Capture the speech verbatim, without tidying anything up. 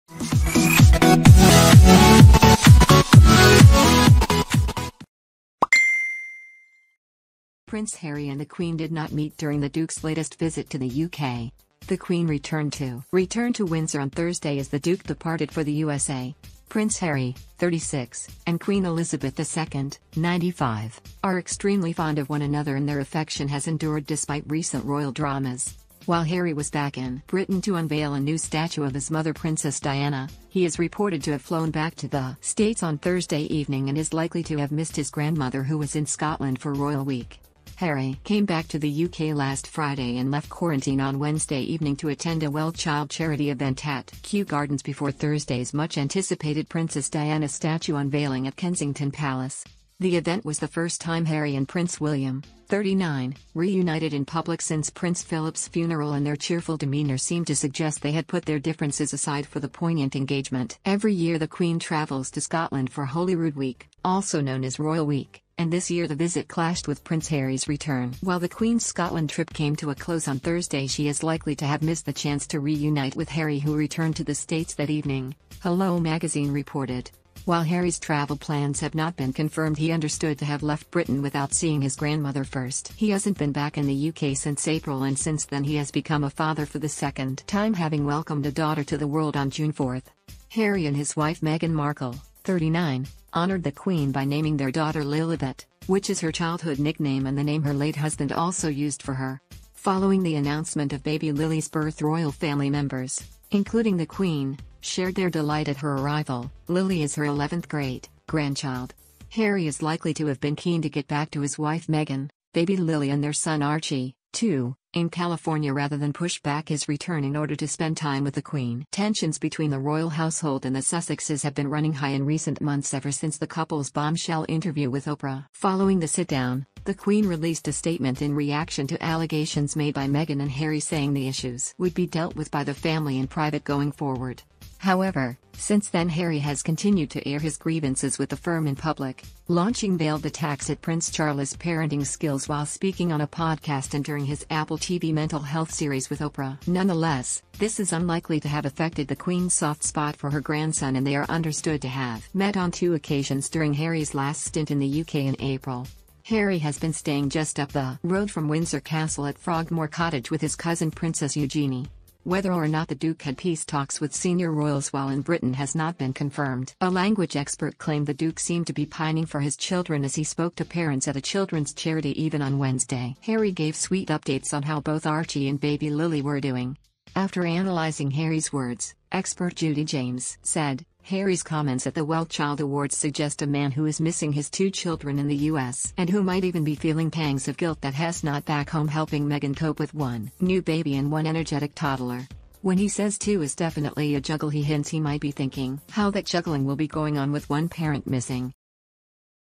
Prince Harry and the Queen did not meet during the Duke's latest visit to the U K. The Queen returned to returned to Windsor on Thursday as the Duke departed for the U S A. Prince Harry, thirty-six, and Queen Elizabeth the Second, ninety-five, are extremely fond of one another and their affection has endured despite recent royal dramas. While Harry was back in Britain to unveil a new statue of his mother Princess Diana, he is reported to have flown back to the States on Thursday evening and is likely to have missed his grandmother who was in Scotland for Royal Week. Harry came back to the U K last Friday and left quarantine on Wednesday evening to attend a Well Child charity event at Kew Gardens before Thursday's much-anticipated Princess Diana statue unveiling at Kensington Palace. The event was the first time Harry and Prince William, thirty-nine, reunited in public since Prince Philip's funeral, and their cheerful demeanor seemed to suggest they had put their differences aside for the poignant engagement. Every year the Queen travels to Scotland for Holyrood Week, also known as Royal Week, and this year the visit clashed with Prince Harry's return. While the Queen's Scotland trip came to a close on Thursday, she is likely to have missed the chance to reunite with Harry, who returned to the States that evening, Hello magazine reported. While Harry's travel plans have not been confirmed, he understood to have left Britain without seeing his grandmother first. He hasn't been back in the U K since April, and since then he has become a father for the second time, having welcomed a daughter to the world on June fourth. Harry and his wife Meghan Markle, thirty-nine, honored the Queen by naming their daughter Lilibet, which is her childhood nickname and the name her late husband also used for her. Following the announcement of baby Lily's birth, royal family members, including the Queen, shared their delight at her arrival. Lily is her eleventh great-grandchild. Harry is likely to have been keen to get back to his wife Meghan, baby Lily and their son Archie, too, in California, rather than push back his return in order to spend time with the Queen. Tensions between the royal household and the Sussexes have been running high in recent months ever since the couple's bombshell interview with Oprah. Following the sit-down, the Queen released a statement in reaction to allegations made by Meghan and Harry, saying the issues would be dealt with by the family in private going forward. However, since then Harry has continued to air his grievances with the firm in public, launching veiled attacks at Prince Charles' parenting skills while speaking on a podcast and during his Apple T V mental health series with Oprah. Nonetheless, this is unlikely to have affected the Queen's soft spot for her grandson, and they are understood to have met on two occasions during Harry's last stint in the U K in April. Harry has been staying just up the road from Windsor Castle at Frogmore Cottage with his cousin Princess Eugenie. Whether or not the Duke had peace talks with senior royals while in Britain has not been confirmed. A language expert claimed the Duke seemed to be pining for his children as he spoke to parents at a children's charity even on Wednesday. Harry gave sweet updates on how both Archie and baby Lily were doing. After analyzing Harry's words, expert Judy James said, Harry's comments at the Well Child Awards suggest a man who is missing his two children in the U S and who might even be feeling pangs of guilt that has not back home helping Meghan cope with one new baby and one energetic toddler. When he says two is definitely a juggle, he hints he might be thinking how that juggling will be going on with one parent missing.